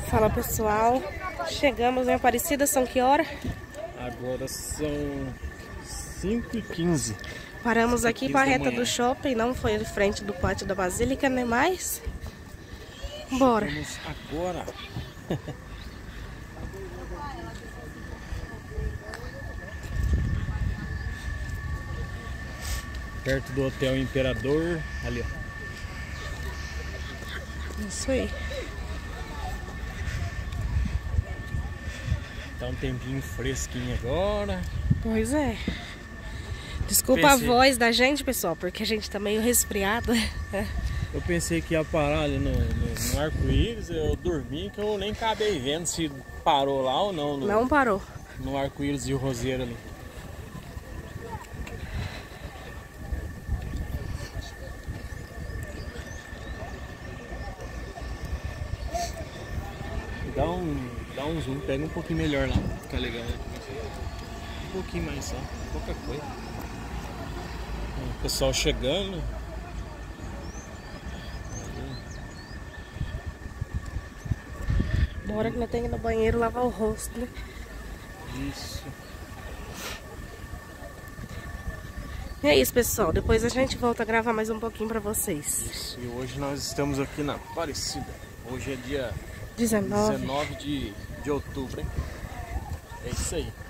Fala pessoal, chegamos em Aparecida, são que hora? Agora são 5h15. Paramos aqui para a reta do shopping, não foi em frente do pátio da Basílica, nem mais. Bora. Chegamos agora. Perto do Hotel Imperador, ali ó. Isso aí. Tá um tempinho fresquinho agora. Pois é. Desculpa a voz da gente, pessoal, porque a gente tá meio resfriado. Eu pensei que ia parar ali no arco-íris, eu dormi que eu nem acabei vendo se parou lá ou não. Não parou. No arco-íris e o roseiro ali. Dá um zoom, pega um pouquinho melhor lá, fica legal, né? Um pouquinho mais só, pouca coisa. O pessoal chegando. Bora que nós temos que ir no banheiro lavar o rosto, né? Isso. E é isso, pessoal. Depois a gente volta a gravar mais um pouquinho pra vocês. Isso. E hoje nós estamos aqui na Aparecida. Hoje é dia 19 de outubro, hein? É isso aí.